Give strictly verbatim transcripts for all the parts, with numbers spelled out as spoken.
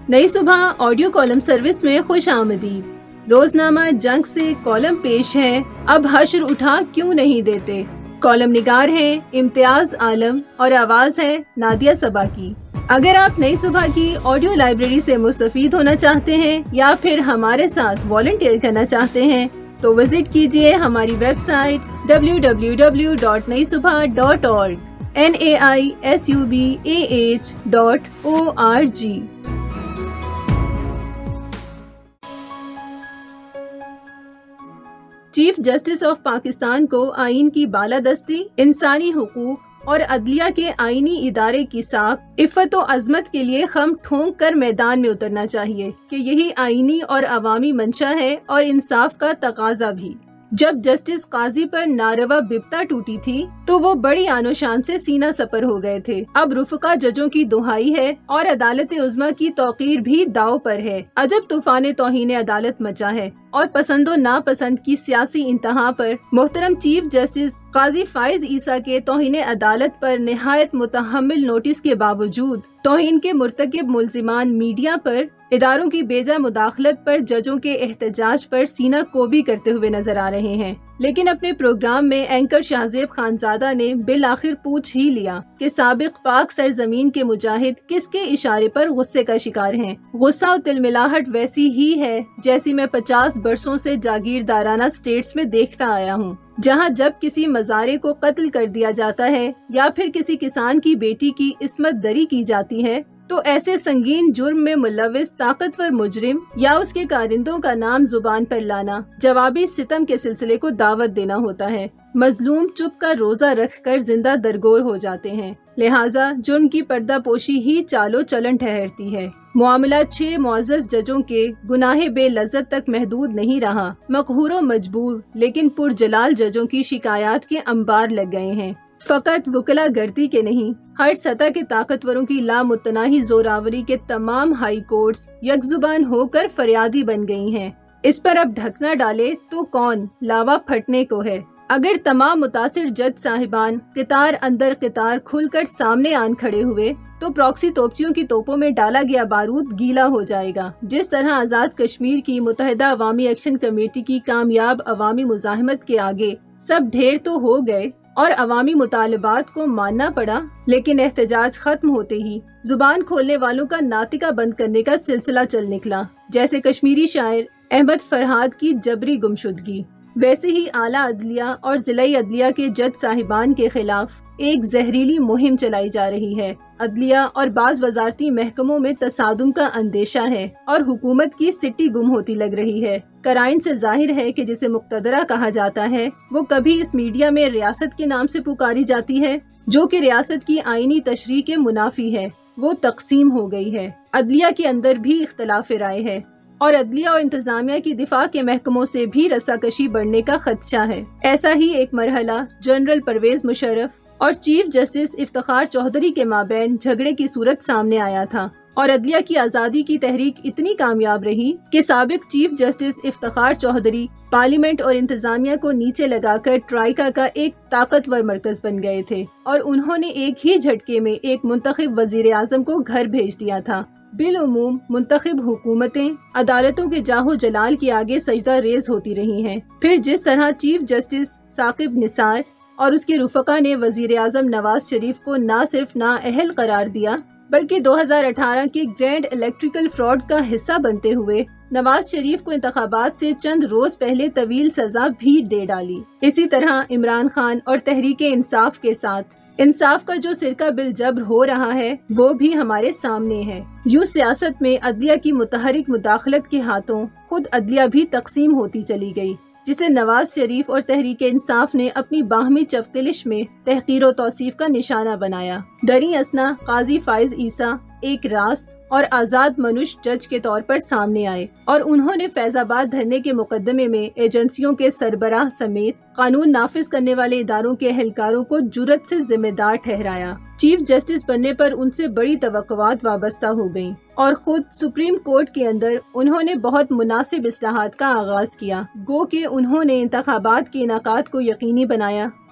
नई सुबह audio column service में खुश आमदीद। रोजनामा जंग से कॉलम पेश है, अब हशर उठा क्यों नहीं देते। कॉलम निगार हैं इम्तियाज आलम और आवाज है नादिया सबा की। अगर आप नई सुबह की ऑडियो लाइब्रेरी से मुस्तफीद होना चाहते हैं या फिर हमारे साथ वॉलंटियर करना चाहते हैं तो विजिट कीजिए हमारी website W W W dot Nai Subah dot org N A I S U B A H dot O R G. Chief justice of Pakistan को आइन की बालादस्ती, इंसानी हुकूक और अदलिया के आइनी इदारे की साख, इफ़्फ़त व अज़मत के लिए खम ठोंक कर मैदान में उतरना चाहिए कि यही आइनी और अवामी मंशा है और इंसाफ का तकाजा भी। जब जस्टिस काजी पर नारवा बिपता टूटी थी तो वो बड़ी आनो शान से सीना सपर हो गए थे। अब रुफ़का जजों की दुहाई है और अदालत उज़्मा की तौक़ीर भी दाव पर है। अजब तूफान तौहीन अदालत मचा है और पसंदो नापसंद की सियासी इंतहा पर मोहतरम चीफ जस्टिस काजी फाइज ईसा के तौहीन अदालत पर निहायत मुतहम्मिल नोटिस के बावजूद तौहीन के मुर्तकिब मुल्जिमान मीडिया पर इदारों की बेजा मुदाखलत पर जजों के एहतजाज पर सीना कोबी करते हुए नजर आ रहे हैं। लेकिन अपने प्रोग्राम में एंकर शाहजेब खानजादा ने बिल आखिर पूछ ही लिया कि साबिक पाक सरजमीन के मुजाहिद किसके इशारे पर गुस्से का शिकार हैं। गुस्सा और तिलमिलाहट वैसी ही है जैसी मैं पचास बरसों से जागीरदाराना स्टेट्स में देखता आया हूँ, जहाँ जब किसी मज़ारे को कत्ल कर दिया जाता है या फिर किसी किसान की बेटी की इस्मत दरी की जाती है तो ऐसे संगीन जुर्म में मुलविस ताकतवर मुजरिम या उसके कारिंदों का नाम जुबान पर लाना जवाबी सितम के सिलसिले को दावत देना होता है। मजलूम चुप का रोजा रख कर जिंदा दरगोर हो जाते हैं, लिहाजा जुर्म की पर्दा पोशी ही चालो चलन ठहरती है। मामला छह मुअज़्ज़ज़ जजों के गुनाहे बेलज़्ज़त तक महदूद नहीं रहा। मक़हूर मजबूर लेकिन पुरजलाल जजों की शिकायत के अंबार लग गए हैं। फकत वकला गर्दी के नहीं, हर सतह के ताकतवरों की लामुतनाही जोरावरी के तमाम हाई कोर्ट्स यकजुबान होकर फरियादी बन गई हैं। इस पर अब ढकना डाले तो कौन, लावा फटने को है। अगर तमाम मुतासिर जज साहिबान कितार अंदर कितार खुलकर सामने आन खड़े हुए तो प्रॉक्सी तोपचियों की तोपों में डाला गया बारूद गीला हो जाएगा। जिस तरह आजाद कश्मीर की मुत्तहिदा अवामी एक्शन कमेटी की कामयाब अवामी मुजाहिमत के आगे सब ढेर तो हो गए और अवामी मुतालबात को मानना पड़ा, लेकिन एहतजाज खत्म होते ही जुबान खोलने वालों का नातिका बंद करने का सिलसिला चल निकला। जैसे कश्मीरी शायर अहमद फरहाद की जबरी गुमशुदगी, वैसे ही आला अदलिया और जिलाई अदलिया के जज साहिबान के खिलाफ एक जहरीली मुहिम चलाई जा रही है। अदलिया और बाज वजारती महकमों में तसादुम का अंदेशा है और हुकूमत की सिट्टी गुम होती लग रही है। कराइन से जाहिर है कि जिसे मुक्तदरा कहा जाता है वो कभी इस मीडिया में रियासत के नाम से पुकारी जाती है, जो कि रियासत की आईनी तशरीह के मुनाफी है, वो तकसीम हो गई है। अदलिया के अंदर भी इख्तलाफ राय है और अदलिया और इंतजामिया की दिफा के महकमों से भी रस्साकशी बढ़ने का खदशा है। ऐसा ही एक मरहला जनरल परवेज मुशर्रफ और चीफ जस्टिस इफ्तिखार चौधरी के माबैन झगड़े की सूरत सामने आया था और अदलिया की आज़ादी की तहरीक इतनी कामयाब रही कि साबिक chief justice Iftikhar Chaudhry parliament और इंतजामिया को नीचे लगाकर ट्राइका का एक ताकतवर मरकज बन गए थे और उन्होंने एक ही झटके में एक मुंतखब वजीर आजम को घर भेज दिया था। बिलउमूम मुंतखब हुकूमतें अदालतों के जाहो जलाल के आगे सजदा रेज होती रही हैं। फिर जिस तरह चीफ जस्टिस साकिब निसार और उसके रुफका ने वजीर आजम नवाज शरीफ को न सिर्फ नाअहल करार दिया बल्कि दो हज़ार अठारह के ग्रैंड इलेक्ट्रिकल फ्रॉड का हिस्सा बनते हुए नवाज शरीफ को इंतखाबात से चंद रोज पहले तवील सजा भी दे डाली। इसी तरह इमरान खान और तहरीके इंसाफ के साथ इंसाफ का जो सिरका बिल जब्र हो रहा है वो भी हमारे सामने है। यूं सियासत में अदलिया की मुतहरिक मुदाखलत के हाथों खुद अदलिया भी तकसीम होती चली गई, जिसे नवाज शरीफ और तहरीके इंसाफ ने अपनी बाहमी चपकलिश में तहकीर और तौसीफ का निशाना बनाया। दरी असना काजी फाइज ईसा एक रास्त और आजाद मनुष्य जज के तौर पर सामने आए और उन्होंने फैजाबाद धरने के मुकदमे में एजेंसियों के सरबराह समेत कानून नाफिज करने वाले इदारों के एहलकारों को जुर्रत से जिम्मेदार ठहराया। चीफ जस्टिस बनने पर उनसे बड़ी तवक्कुआत वाबस्ता हो गयी और खुद सुप्रीम कोर्ट के अंदर उन्होंने बहुत मुनासिब इस्लाहात का आगाज किया। गो के उन्होंने इंतखाबात के इनाकात को यकीनी बनाया,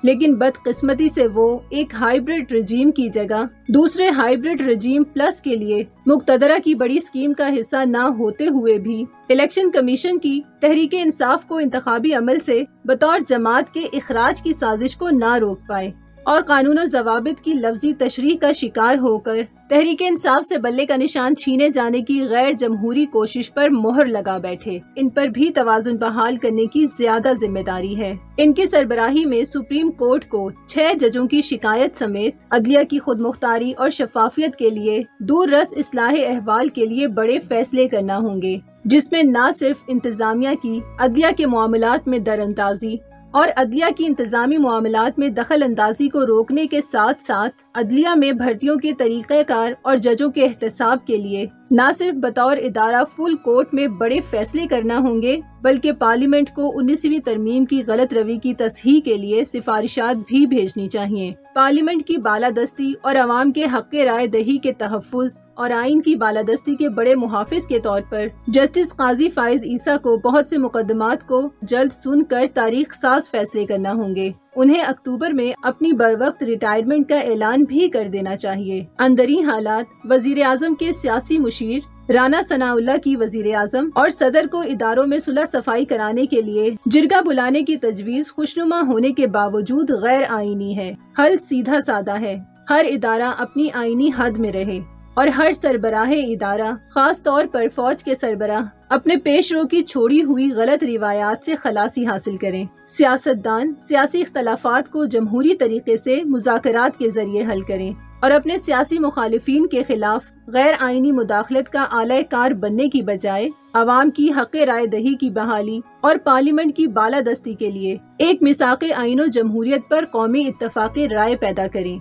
لیکن بدقسمتی سے وہ ایک ہائیبرڈ رجیم کی جگہ دوسرے ہائیبرڈ رجیم پلس کے لیے مقتدرہ کی بڑی اسکیم کا حصہ نہ ہوتے ہوئے بھی الیکشن کمیشن کی تحریک انصاف کو انتخابی عمل سے بطور جماعت کے اخراج کی سازش کو نہ روک پائے اور قانون و ضوابط کی لفظی تشریح کا شکار ہو کر تحریک انصاف سے بلے کا نشان چھینے جانے کی غیر جمہوری کوشش پر مہر لگا بیٹھے، ان پر بھی توازن بحال کرنے کی زیادہ ذمہ داری ہے۔ ان کی سربراہی میں سپریم کورٹ کو چھ ججوں کی شکایت سمیت عدلیہ کی خود مختاری اور شفافیت کے لیے دور رس اصلاح احوال کے لیے بڑے فیصلے کرنا ہوں گے، جس میں نہ صرف انتظامیہ کی عدلیہ کے معاملات میں دراندازی اور عدلیہ کی انتظامی معاملات میں دخل اندازی کو روکنے کے ساتھ ساتھ عدلیہ میں بھرتیوں کے طریقہ کار اور ججوں کے احتساب کے لیے نہ صرف بطور ادارہ فل کورٹ میں بڑے فیصلے کرنا ہوں گے، بلکہ پارلیمنٹ کو انیسویں ترمیم کی غلط روی کی تصحیح کے لیے سفارشات بھی بھیجنی چاہیے۔ پارلیمنٹ کی بالادستی اور عوام کے حق رائے دہی کے تحفظ اور آئین کی بالادستی کے بڑے محافظ کے طور پر جسٹس قاضی فائز عیسیٰ کو بہت سے مقدمات کو جلد سن کر تاریخ ساز فیصلے کرنا ہوں گے۔ انہیں اکتوبر میں اپنی بروقت ریٹائرمنٹ کا اعلان بھی کر دینا چاہیے۔ اندری حالات وزیر اعظم کے سیاسی مشیر رانا ثناء اللہ کی وزیر اعظم اور صدر کو اداروں میں صلح صفائی کرانے کے لیے جرگہ بلانے کی تجویز خوشنما ہونے کے باوجود غیر آئینی ہے۔ حل سیدھا سادہ ہے، ہر ادارہ اپنی آئینی حد میں رہے اور ہر سربراہ ادارہ، خاص طور پر فوج کے سربراہ، اپنے پیش رو کی چھوڑی ہوئی غلط روایات سے خلاصی حاصل کریں۔ سیاستدان سیاسی اختلافات کو جمہوری طریقے سے مذاکرات کے ذریعے حل کریں اور اپنے سیاسی مخالفین کے خلاف غیر آئینی مداخلت کا اعلی کار بننے کی بجائے عوام کی حق رائے دہی کی بحالی اور پارلیمنٹ کی بالادستی کے لیے ایک میثاق آئین و جمہوریت پر قومی اتفاق رائے پیدا کریں۔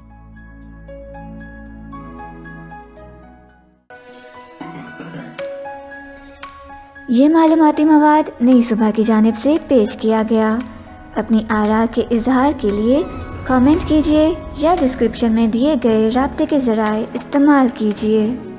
یہ معلوماتی مواد نئی صبح کی جانب سے پیش کیا گیا۔ اپنی آراء کے اظہار کے لیے کامنٹ کیجیے یا ڈسکرپشن میں دیے گئے رابطے کے ذرائع استعمال کیجیے۔